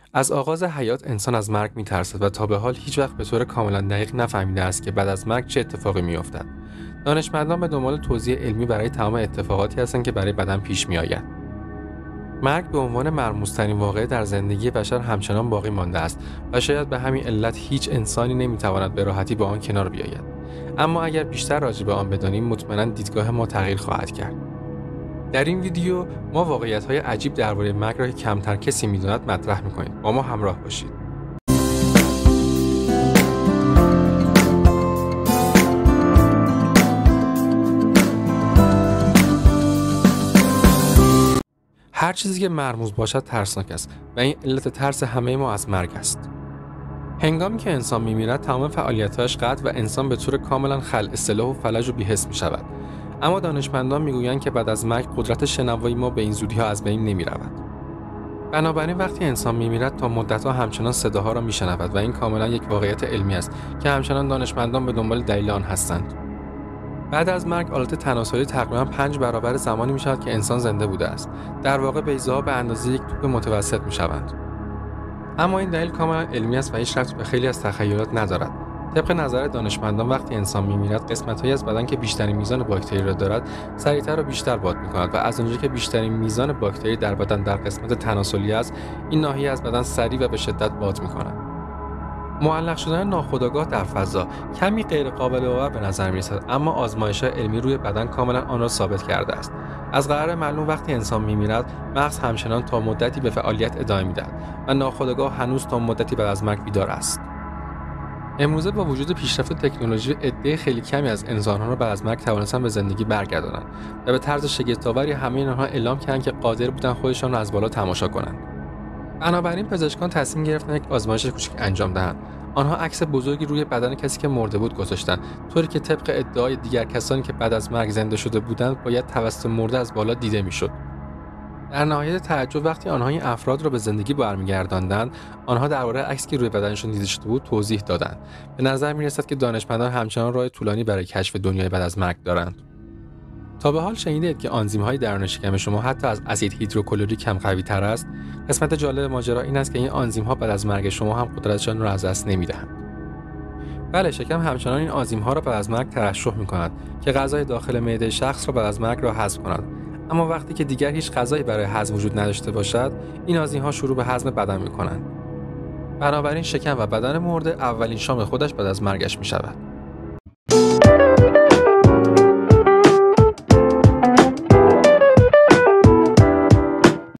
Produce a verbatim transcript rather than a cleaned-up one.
از آغاز حیات انسان از مرگ می‌ترسد و تا به حال هیچ وقت به طور کاملا دقیق نفهمیده است که بعد از مرگ چه اتفاقی می‌افتد. دانشمندان به دنبال توضیح علمی برای تمام اتفاقاتی هستند که برای بدن پیش می‌آید. مرگ به عنوان مرموزترین واقعه در زندگی بشر همچنان باقی مانده است و شاید به همین علت هیچ انسانی نمی‌تواند به راحتی با آن کنار بیاید. اما اگر بیشتر راجع به آن بدانیم مطمئنا دیدگاه ما تغییر خواهد کرد. در این ویدیو ما واقعیت‌های عجیب درباره مرگ را که کمتر کسی می‌داند مطرح می‌کنیم. با ما همراه باشید. هر چیزی که مرموز باشد ترسناک است و این علت ترس همه ما از مرگ است. هنگامی که انسان می‌میرد تمام فعالیت‌هایش قطع و انسان به طور کاملا خلع اصطلاح و فلج و بی‌حس می‌شود. اما دانشمندان می‌گویند که بعد از مرگ قدرت شنوایی ما به این زودی‌ها از بین نمی‌رود. بنابراین وقتی انسان می‌میرد تا مدت‌ها همچنان صداها را می‌شنود و این کاملا یک واقعیت علمی است که همچنان دانشمندان به دنبال دلیل آن هستند. بعد از مرگ آلت تناسلی تقریباً پنج برابر زمانی می‌شود که انسان زنده بوده است. در واقع بیضه‌ها به اندازه یک توپ متوسط می‌شوند. اما این دلیل کاملا علمی است و هیچ ربطی به خیلی از تخیلات ندارد. طبق نظر دانشمندان وقتی انسان می‌میرد قسمت‌هایی از بدن که بیشترین میزان باکتری را دارد سریعتر و بیشتر باد می‌کند و از آنجایی که بیشترین میزان باکتری در بدن در قسمت تناسلی است این ناحیه از بدن سریع و به شدت باد می‌کند. معلق شدن ناخودآگاه در فضا کمی غیر قابل باور به نظر می‌رسد اما آزمایش‌های علمی روی بدن کاملا آن را ثابت کرده است. از قرار معلوم وقتی انسان می‌میرد مغز همچنان تا مدتی به فعالیت ادامه می‌دهد و ناخودآگاه هنوز تا مدتی بعد از مرگ بیدار است. امروزه با وجود پیشرفت تکنولوژی عده خیلی کمی از انسان‌ها را بعد از مرگ توانستند به زندگی برگردانند و به طرز شگفت‌آوری همه آنها اعلام کردند که قادر بودند خودشان را از بالا تماشا کنند. بنابراین پزشکان تصمیم گرفتند یک آزمایش کوچک انجام دهند. آنها عکس بزرگی روی بدن کسی که مرده بود گذاشتند، طوری که طبق ادعای دیگر کسانی که بعد از مرگ زنده شده بودند باید توسط مرده از بالا دیده میشد. در نهایت تعجب وقتی آنها این افراد را به زندگی برمیگرداندند، آنها درباره عکسی که روی بدنشان دیده شده بود توضیح دادند. به نظر می‌رسد که دانشمندان همچنان راه طولانی برای کشف دنیای بعد از مرگ دارند. تا به حال شنیدید که آنزیم‌های درون شکم شما حتی از اسید هیدروکلوریک هم قوی‌تر است؟ قسمت جالب ماجرا این است که این آنزیم‌ها بعد از مرگ شما هم قدرتشان را از دست نمی‌دهند. بله، شکم همچنان این آنزیم‌ها را بعد از مرگ ترشح می‌کند که غذای داخل معده شخص را بعد از مرگ را هضم کند. اما وقتی که دیگر هیچ غذایی برای هضم وجود نداشته باشد، این آنزیم‌ها شروع به هضم بدن می‌کنند. بنابراین شکم و بدن مرده اولین شام خودش بعد از مرگش می‌شود.